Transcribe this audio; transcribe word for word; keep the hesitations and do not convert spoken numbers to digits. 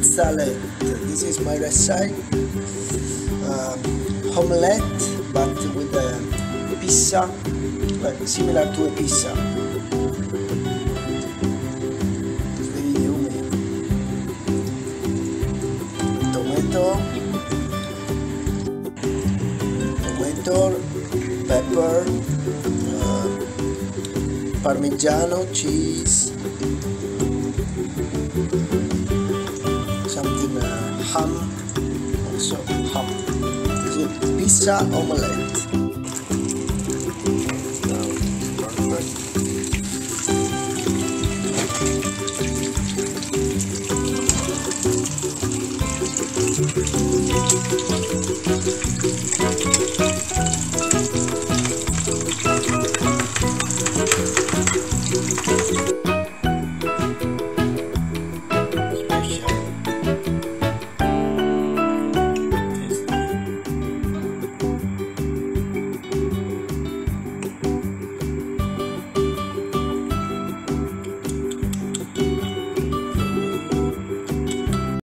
salad. This is my recipe. Um, omelette, but with a pizza, like similar to a pizza. It's very yummy. Tomato, tomato, pepper, uh, Parmigiano cheese, something uh, ham, also ham. This is pizza omelette. Now it's perfect.